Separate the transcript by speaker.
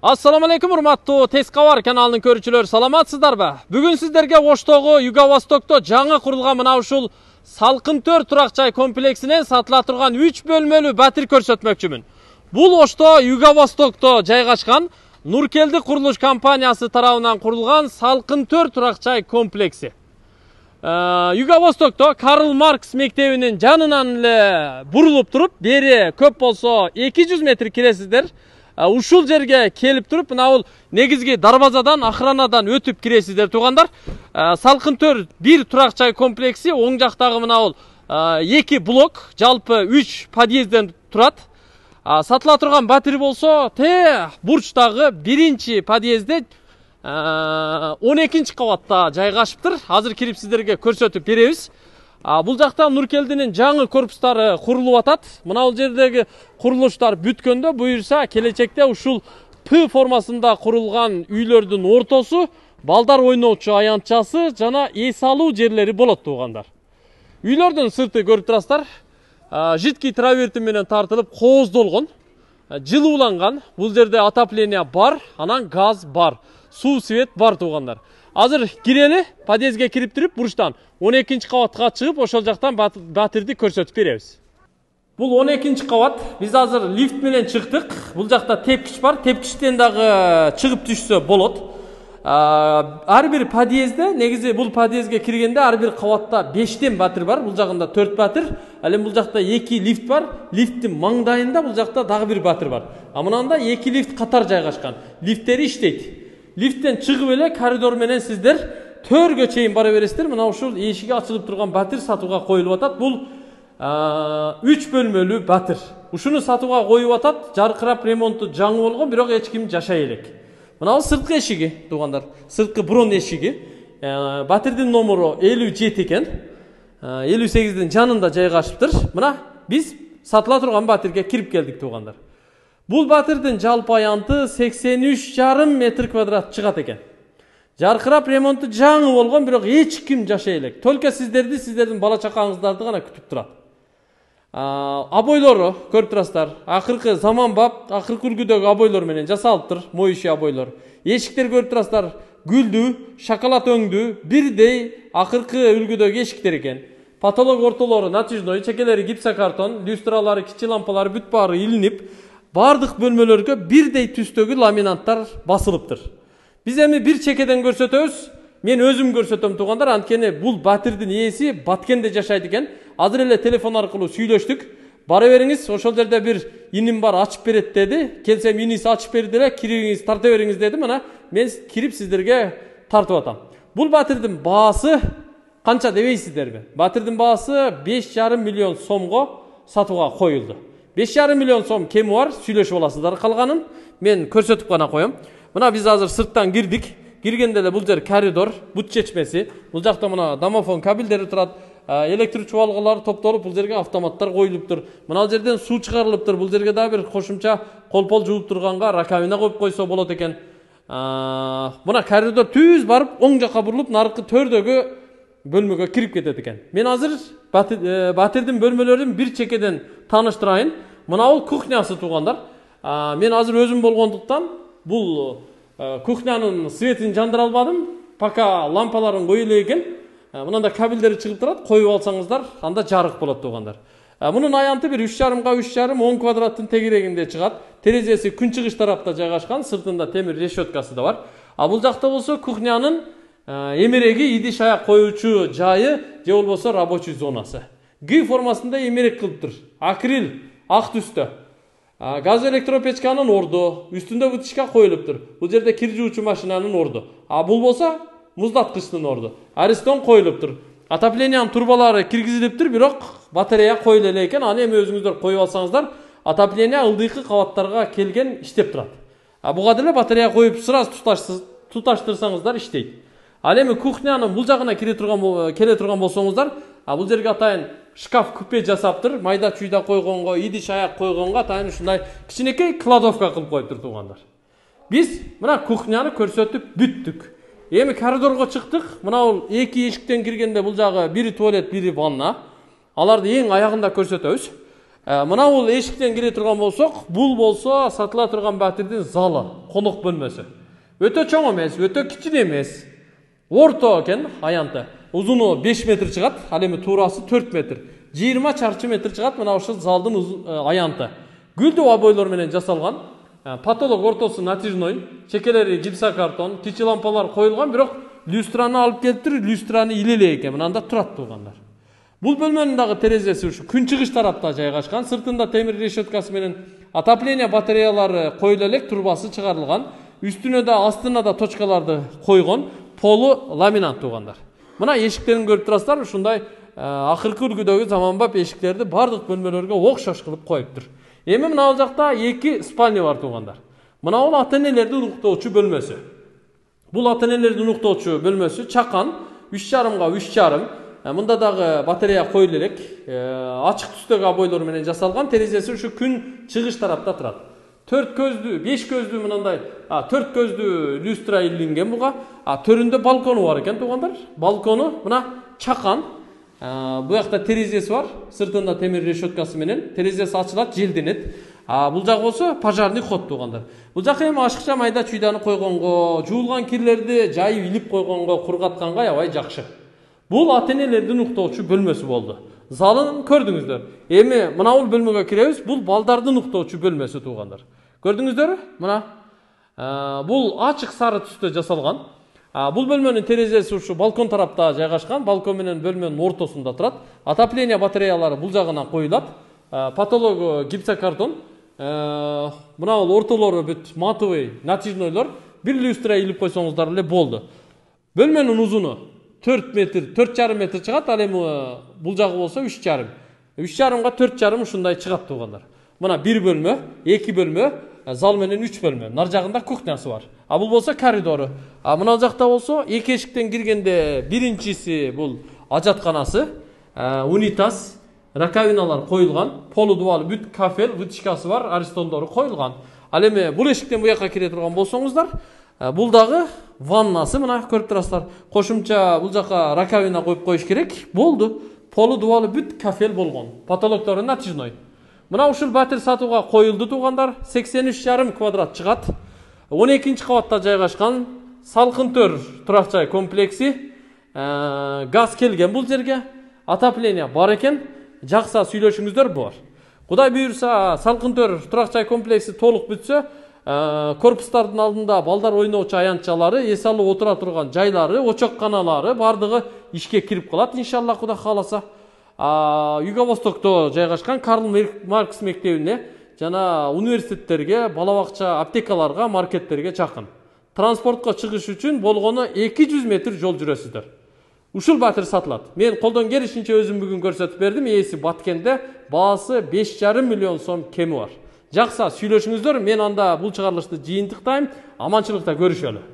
Speaker 1: Assalamu alaikum урматтуу Тескавар каналынын көрүүчүлөрү, саламатсыздарбы? Бүгүн сиздерге Оштогу Юго-Востокто жаңы курулган мына ушул Салкын Төр турак жай комплексинен сатыла турган 3 бөлмөлүү батир көрсөтмөкчүмүн. Бул Ошто Юго-Востокто жайгашкан Нуркелди курулуш компаниясы тарабынан курулган Салкын Төр турак жай комплекси. Юго-Востокто Карл Маркс мектебинин жанынан эле бурулуп туруп, бери көп болсо 200 метр киресиздер. Ушул жерге келип туруп, мына бул негизги дарбазадан, охранадан өтүп киресиздер туугандар. Салкын Төр бир турак жай комплекси, оң жактагы мына бул 2 блок, жалпы 3 подъезден турат. Сатыла турган батир болсо, бурчтагы 1-чи подъездде 12-чи кабатта жайгашыптыр. Азыр кирип сиздерге көрсөтүп беребиз. Бул жакта Нуркелдинин жаңы корпустары курулуп атат. Мына бул жердеги курулуштар бүткөндө буюрса келечекте ушул П формасында курулган үйлөрдүн ортосу балдар ойноочу аянтчасы жана эс алуу жерлери болот туугандар. Үйлөрдүн сырты көрүп турасыздар. Жидкий траверти менен тартылып кооздолгон, жылууланган. Бул жерде отопление бар, анан газ бар, суу свет бар туугандар. Азыр кирели, подъездге кирип туруп, бурчтан 12-чи кабатка чыгып, ошол жактан батирди көрсөтүп беребиз. Бул 12-чи кабат. Биз азыр лифт менен чыктык. Бул жакта тепкич бар. Тепкичтен дагы чыгып түшсө болот. Ар бир подъездде, негизи бул подъездге киргенде ар бир кабатта 5тен батир бар. Бул жагында 4 батир. Ал эми бул жакта 2 лифт бар. Лифттин маңдайында бул жакта дагы бир батир бар. Мынанда 2 лифт катар жайгашкан. Лифттери иштейт. Лифттен чыгып эле коридор менен сиздер төргө чейин бара бересиздер. Мына ушул эшиги ачылып турган батир сатууга коюлуп атат. Бул 3 бөлмөлүү батир. Ушуну сатууга коюп атат. Жаркырап ремонту жаңы болгон, бирок эч ким жашай элек. Мына бул сырткы эшиги, туугандар. Сырткы брон эшиги. Батирдин номеру 57 экен. 58дин жанында жайгашыптыр. Мына биз сатыла турган батирге кирип келдик туугандар. Бул батирдин жалпы аянты 83,5 метр квадрат чыгат экен. Жаркырап ремонту жаңы болгон, бирок эч ким жашай элек. Только сиздердин бала чакаңыздарды гана күтүп турат. Абойлору көрүп турасыздар. Акыркы заманбап, акыркы үлгүдөгү абойлор менен жасалыптыр, моющий абойлор. Эшиктер көрүп турасыздар, гүлдүү, шоколад өңдүү, бирдей акыркы үлгүдөгү эшиктер экен. Потолок ортолору натяжной, чекелери гипсокартон, люстралары, кичи лампалары бүт баары илинип, бардык бөлмөлөргө бирдей түстөгү ламинаттар басылыптыр. Биз эми бир чекеден көрсөтөбүз. Мен өзүм көрсөтөм туугандар, анткени бул батирдин ээси Баткенде жашайт экен. Азыр эле телефон аркылуу сүйлөштүк. Бара бериңиз, ошол жерде бир иним бар, ачып берет деди. Келсем иниси ачып берди эле, кириңиз, тарта бериңиз деди. Мына мен кирип сиздерге тартып атам. Бул батирдин баасы канча дебейсиздерби? Батирдин баасы 5,5 миллион сомго сатууга коюлду. 5,5 миллион сом кеми бар, сүйлөшүп аласыздар калганын. Мен көрсөтүп гана коем. Мына биз азыр сырттан кирдик. Киргенде эле бул жер коридор, бут чечмеси. Бул жакта мына домофон кабелдери турат. Электр чубалгылар топтолуп, бул жерге автоматтар коюлуптур. Мына жерден суу чыгарылыптыр. Бул жерге да бир кошумча колпол жууп турганга раковина коюп койсо болот экен. Мына коридор түз барып, оң жакка бурулуп, наркы төрдөгү бөлмөгө кирип кетет экен. Мен азыр батирдин бөлмөлөрүн бир чекеден тааныштырайын. Мына бул кухнясы туугандар. Мен азыр өзүм болгондуктан бул кухнянын светин жандыра албадым. Пока лампаларын коюп эле экен. Мынанда кабелдери чыгып турат, коюп алсаңыздар, анда жарык болот туугандар. Мунун аянты бир 3,5 10 квадраттын тегерегинде чыгат. Терезеси күнчыгыш тарапта жайгашкан, сыртында темир решеткасы да бар. Бул жакта болсо кухнянын эмереги, идиш аяк коюучу жайы, же болбосо рабочий зонасы. Г формасында эмерек кылыптыр. Акрил, ак түстө. Газ электропечканын орду, үстүндө вытяжка коюлуптур. Бул жерде кир жуучу машинанын орду. Бул болсо муздаткычтын орду. Аристон коюлуптур. Отоплениянын турбалары киргизилиптир, бирок батарея коюлу эле экен. Аны эми өзүңүздөр коюп алсаңыздар, отопление ылдыйкы кабаттарга келген иштеп турат. Буга деле батарея коюп сразу туташтырсаңыздар иштейт. Ал эми кухнянын бул жагына келе турган болсоңуздар, бул жерге атайын шкаф купе жасаптыр. Майда чүйда койгонго, идиш аяк койгонго атайын ушундай кичинекей кладовка кылып коюптур туугандар. Биз мына кухняны көрсөтүп бүттүк. Эми коридорго чыктык. Мына бул 2 эшиктен киргенде бул жагы бири туалет, бири ванна. Аларды эң аягында көрсөтөбүз. Мына бул эшиктен кире турган болсок, бул болсо сатыла турган батирдин залы, конок бөлмөсү. Өтө чоң эмес, өтө кичине эмес. Орто экен аянты. Узуну 5 метр чыгат, ал эми туурасы 4 метр. 20 чарчы метр чыгат мына ушул залдын аянты. Гүлдүү обойлор менен жасалган. Потолок ортосу натяжной, чекелери гипсокартон, кичи лампалар коюлган, бирок люстраны алып келиптир, люстраны илелей экен. Мынанда турат тургандар. Бул бөлмөнүн дагы терезеси ушу күн чыгыш тарапта жайгашкан. Сыртында темир решеткасы менен отопление батареялары коюла элек, турбасы чыгарылган. Үстүнө да астына да точкаларды койгон. Полу ламинат тургандар. Мына эшиктерин көрүп турасыздар, ушундай акыркы үлгүдөгү заманбап эшиктерди бардык бөлмөлөргө окшош кылып коюптур. Эми мына жакта 2 спальня бар тургандар. Мына бул ата-энелердин уктоочу бөлмөсү. Бул ата-энелердин уктоочу бөлмөсү чакан 3,5 га 3,5. Мында дагы батарея коюлу элек. Ачык түстөгү обойлор менен жасалган. Терезеси ушу күн чыгыш тарапта турат. 4 көздүү, 5 көздүү мындай, 4 көздүү люстра илинген буга. Төрүндө балкону бар экен тугандар. Балкону мына чакан. Бу жакта терезеси бар. Сыртында темир решеткасы менен терезеси ачылат, желденет. Бул жак болсо пожарный ход тугандар. Бул жака эми ашыкча майда чүйданы койгонго, жуулган кирлерди жайып илип койгонго, кургатканга аябай жакшы. Бул ата-энелердин уктоочу бөлмөсү болду. Залын көрдүңүздөр. Эми мына бул бөлмөгө киребиз. Бул балдардын уктоочу бөлмөсү тугандар. Көрдүңүздөр? Мына бул ачык сары түстө жасалган. Бул бөлмөнүн терезеси ушу балкон тарапта жайгашкан. Балкон менен бөлмөнүн ортосунда турат. Отопление батареялары бул жагына коюлат. Потологу гипсокартон. Мына бул ортолору бүт матовый, натяжнойлор. Бир люстра илип койсоңуздар эле болду. Бөлмөнүн узуну 4 метр, 4,5 метр чыгат, ал эми бул жагы болсо 3,5. 3,5 га 4,5 ушундай чыгат тугандар. Мына 1 бөлмө, 2 бөлмө, зал менен 3 бөлмө. Нар жагында кухнясы бар. Бул болсо коридору. Мына жакта болсо эки эшиктен киргенде биринчиси бул ажатканасы, унитаз, раковиналар коюлган, полу дубалы бүт кафел, вытяжкасы бар, аристолдору коюлган. Ал эми бул эшиктен бу жака кире турган болсоңуздар, бул дагы ваннасы, мына көрүп турасыздар. Кошумча бул жака раковина коюп коюш керек. Болду. Полу дубалы бүт кафел болгон. Потолоктору натяжной. Мына ушул батир сатууга коюлду тугандар. 83,5 квадрат чыгат. 12-нчи кабатта жайгашкан. Салкын-төр турак жай комплекси. Газ келген бул жерге. Отопление бар экен. Жакса сүйлөшүңүздөр бар. Кудай буйрса, салкын-төр турак жай комплекси толук бүтсө, корпустардын алдында балдар ойноочу аянтчалары, эс алып отура турган жайлары, очокканалары бардыгы ишке кирип калат иншалла Кудай кааласа. Юго-Востокто жайгашкан Карл Маркс мектебине жана университеттерге, бала бакча, аптекаларга, маркеттерге жакын. Транспортко чыгыш үчүн болгону 200 метр жол жүрөсүздөр. Ушул батир сатылат. Мен колдон келишинче өзүм бүгүн көрсөтүп бердим. Ээси Баткенде, баасы 5,5 миллион сом кеми бар. Жакса сүйлөшүңүздөр, мен анда бул чыгарылышты жыйынтыктайм. Аманчылыкта көрүшөлү.